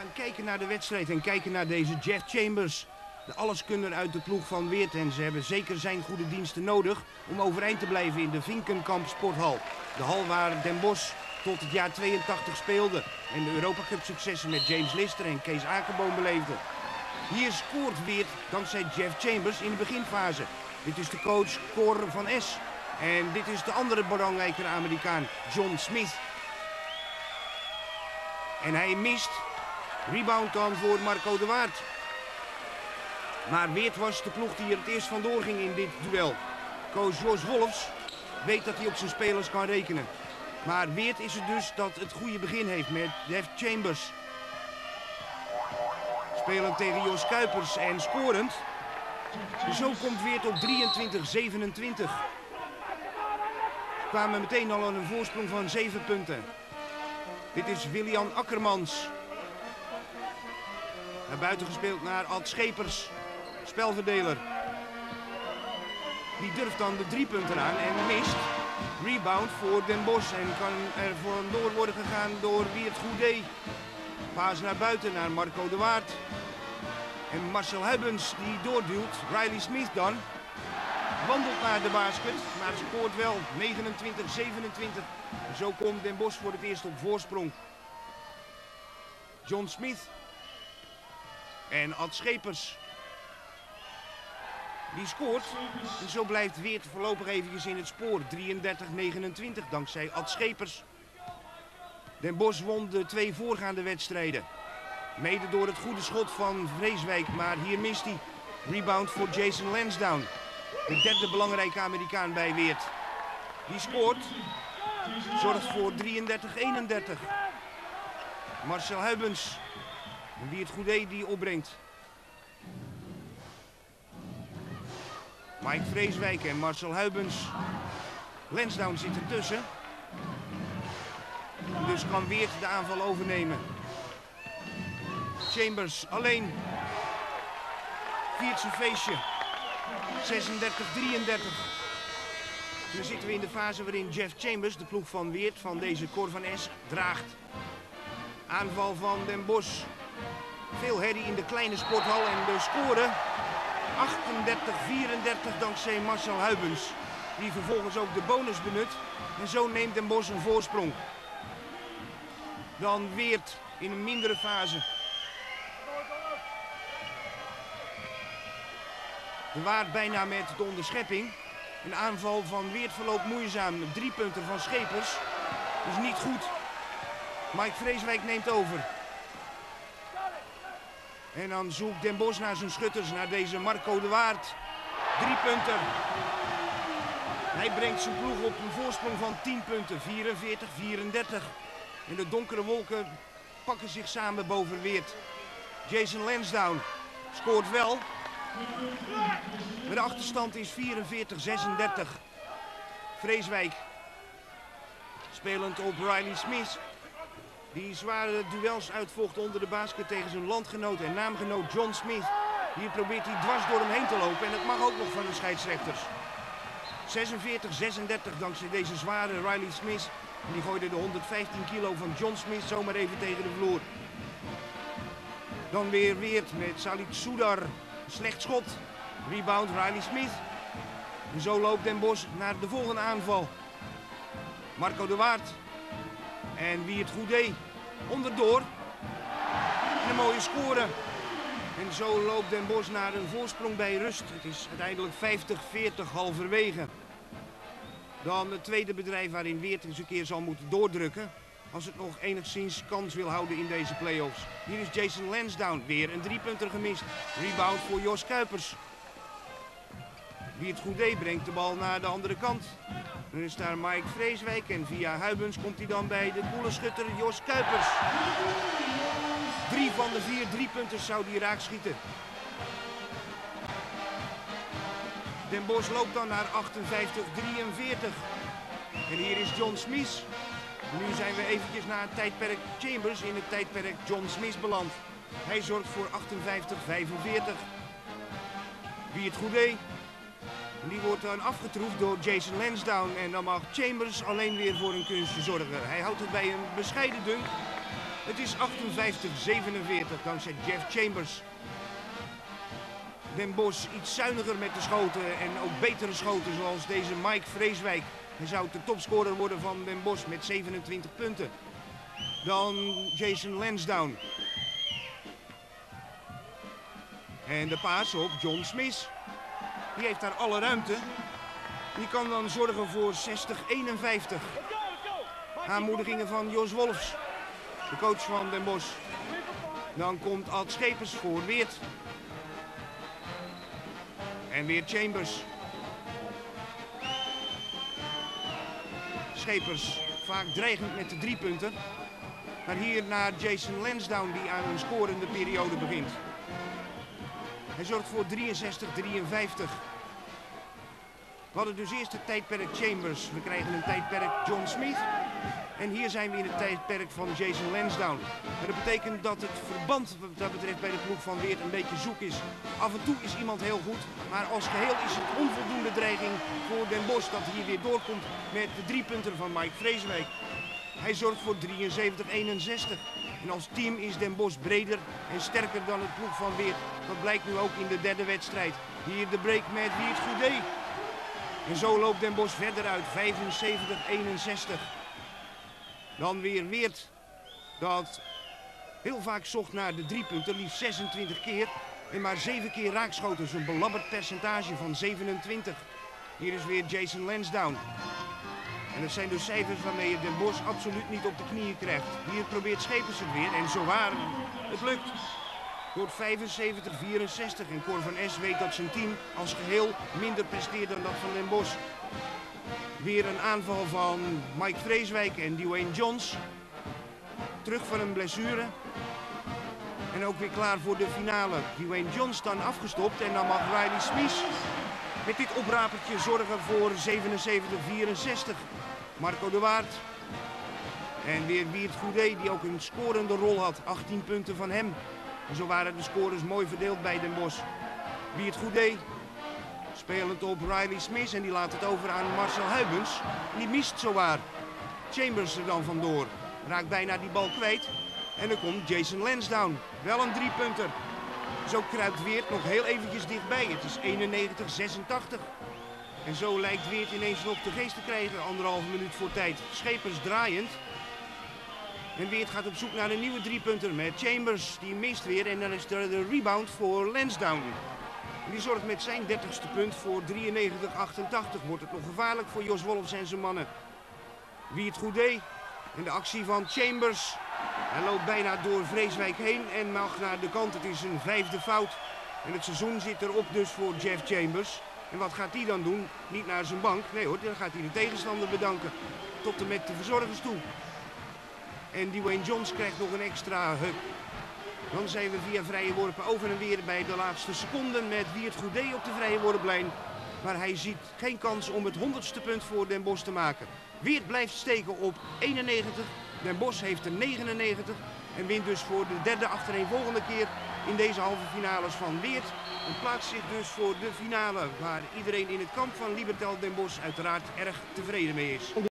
gaan kijken naar de wedstrijd en kijken naar deze Jeff Chambers. De alleskunner uit de ploeg van Weert. En ze hebben zeker zijn goede diensten nodig om overeind te blijven in de Vinkenkamp Sporthal. De hal waar Den Bosch tot het jaar 82 speelde. En de Europa Cup successen met James Lister en Kees Akerboom beleefde. Hier scoort Weert dankzij Jeff Chambers in de beginfase. Dit is de coach Cor van Es. En dit is de andere belangrijke Amerikaan, John Smith. En hij mist. Rebound dan voor Marco de Waard. Maar Weert was de ploeg die er het eerst vandoor ging in dit duel. Coach Jos Wolfs weet dat hij op zijn spelers kan rekenen. Maar Weert is het dus dat het goede begin heeft met Jeff Chambers. Spelend tegen Jos Kuipers en scorend. Zo komt Weert op 23-27. Ze kwamen meteen al aan een voorsprong van 7 punten. Dit is Willian Akkermans. Naar buiten gespeeld naar Ad Schepers, spelverdeler. Die durft dan de 3 punten aan en mist. Rebound voor Den Bosch en kan er vandoor worden gegaan door Weert Goedé. Paas naar buiten naar Marco de Waard. En Marcel Hubbens die doorduwt. Riley Smith dan. Wandelt naar de basket, maar scoort wel 29-27. Zo komt Den Bosch voor het eerst op voorsprong. John Smith. En Ad Schepers. Die scoort. En zo blijft Weert voorlopig eventjes in het spoor. 33-29 dankzij Ad Schepers. Den Bosch won de 2 voorgaande wedstrijden. Mede door het goede schot van Vreeswijk, maar hier mist hij. Rebound voor Jason Lansdowne. De derde belangrijke Amerikaan bij Weert. Die scoort. Zorgt voor 33-31. Marcel Huibens. En Weert Goedé die opbrengt. Mike Vreeswijk en Marcel Huibens. Lansdowne zit ertussen. Dus kan Weert de aanval overnemen. Chambers alleen. Viert zijn feestje. 36-33. Nu zitten we in de fase waarin Jeff Chambers, de ploeg van Weert, van deze Cor van Es, draagt. Aanval van Den Bosch. Veel herrie in de kleine sporthal en de score 38-34 dankzij Marcel Huibens. Die vervolgens ook de bonus benut. En zo neemt Den Bosch een voorsprong. Dan Weert in een mindere fase. De Waard bijna met de onderschepping. Een aanval van Weert verloopt moeizaam. 3 punten van Schepers. Dat is niet goed. Mike Vreeswijk neemt over. En dan zoekt Den Bosch naar zijn schutters, naar deze Marco de Waard. 3 punten. Hij brengt zijn ploeg op een voorsprong van 10 punten. 44-34. En de donkere wolken pakken zich samen boven Weert. Jason Lansdowne scoort wel. Maar de achterstand is 44-36. Vreeswijk spelend op Riley Smith. Die zware duels uitvocht onder de basket tegen zijn landgenoot en naamgenoot John Smith. Hier probeert hij dwars door hem heen te lopen en dat mag ook nog van de scheidsrechters. 46-36 dankzij deze zware Riley Smith. En die gooide de 115 kilo van John Smith zomaar even tegen de vloer. Dan weer Weert met Salit Soudar. Slecht schot. Rebound Riley Smith. En zo loopt Den Bosch naar de volgende aanval. Marco de Waard. En Weert Goedé onderdoor. En een mooie score. En zo loopt Den Bosch naar een voorsprong bij rust. Het is uiteindelijk 50-40 halverwege. Dan het tweede bedrijf waarin Weert eens een keer zal moeten doordrukken. Als het nog enigszins kans wil houden in deze play-offs. Hier is Jason Lansdowne. Weer een 3-punter gemist. Rebound voor Jos Kuipers. Weert Goedé brengt de bal naar de andere kant. Nu is daar Mike Vreeswijk en via Huibens komt hij dan bij de koele schutter Jos Kuipers. 3 van de 4 3-punters zou hij raak schieten. Den Bosch loopt dan naar 58-43. En hier is John Smith. Nu zijn we eventjes na het tijdperk Chambers in het tijdperk John Smith beland. Hij zorgt voor 58-45. Weert Goedé. Die wordt dan afgetroefd door Jason Lansdowne. En dan mag Chambers alleen weer voor een kunstje zorgen. Hij houdt het bij een bescheiden dunk. Het is 58-47 dankzij Jeff Chambers. Den Bosch iets zuiniger met de schoten en ook betere schoten zoals deze Mike Vreeswijk. Hij zou de topscorer worden van Den Bosch met 27 punten. Dan Jason Lansdowne. En de paas op John Smith. Die heeft daar alle ruimte. Die kan dan zorgen voor 60-51. Aanmoedigingen van Jos Wolfs, de coach van Den Bosch. Dan komt Ad Schepers voor Weert. En weer Chambers. Schepers vaak dreigend met de 3 punten. Maar hier naar Jason Lansdowne die aan een scorende periode begint. Hij zorgt voor 63-53. We hadden dus eerst het tijdperk Chambers. We krijgen een tijdperk John Smith. En hier zijn we in het tijdperk van Jason Lansdowne. Maar dat betekent dat het verband wat dat betreft bij de ploeg van Weert een beetje zoek is. Af en toe is iemand heel goed, maar als geheel is het onvoldoende dreiging voor Den Bosch dat hier weer doorkomt met de 3 punten van Mike Vreeswijk. Hij zorgt voor 73-61. En als team is Den Bosch breder en sterker dan het ploeg van Weert. Dat blijkt nu ook in de derde wedstrijd. Hier de break met Wiert Goudé. En zo loopt Den Bosch verder uit, 75-61. Dan weer Weert, dat heel vaak zocht naar de 3 punten, liefst 26 keer. En maar 7 keer raakschoten, zo'n belabberd percentage van 27. Hier is weer Jason Lansdowne. En dat zijn dus cijfers waarmee je Den Bosch absoluut niet op de knieën krijgt. Hier probeert Schepers het weer en zowaar, het lukt. Door 75-64 en Cor van Es weet dat zijn team als geheel minder presteert dan dat van Den Bosch. Weer een aanval van Mike Vreeswijk en Dwayne Johns. Terug van een blessure. En ook weer klaar voor de finale. Dwayne Johns dan afgestopt en dan mag Riley Smith met dit oprapertje zorgen voor 77-64. Marco de Waard. En weer Wiert Goudé die ook een scorende rol had. 18 punten van hem. En zo waren de scores mooi verdeeld bij Den Bosch. Wiert Goudé spelend op Riley Smith en die laat het over aan Marcel Huibens. Die mist zowaar. Chambers er dan vandoor. Raakt bijna die bal kwijt. En dan komt Jason Lansdowne. Wel een 3-punter. Zo kruipt Weert nog heel eventjes dichtbij. Het is 91-86. En zo lijkt Weert ineens nog de geest te krijgen. 1,5 minuut voor tijd. Schepers draaiend. En Weert gaat op zoek naar een nieuwe 3-punter met Chambers. Die mist weer en dan is er de rebound voor Lansdowne. En die zorgt met zijn 30ste punt voor 93-88. Wordt het nog gevaarlijk voor Jos Wolfs en zijn mannen. Wiert Goudé en de actie van Chambers. Hij loopt bijna door Vreeswijk heen en mag naar de kant. Het is een 5e fout. En het seizoen zit erop dus voor Jeff Chambers. En wat gaat hij dan doen? Niet naar zijn bank. Nee hoor, dan gaat hij de tegenstander bedanken. Tot en met de verzorgers toe. En Dwayne Johns krijgt nog een extra huk. Dan zijn we via vrije worpen over en weer bij de laatste seconden met Wiert Goudé op de vrije worplijn. Maar hij ziet geen kans om het 100ste punt voor Den Bosch te maken. Weert blijft steken op 91. Den Bosch heeft er 99 en wint dus voor de derde achtereenvolgende keer in deze halve finales van Weert. En plaatst zich dus voor de finale waar iedereen in het kamp van Libertal Den Bosch uiteraard erg tevreden mee is.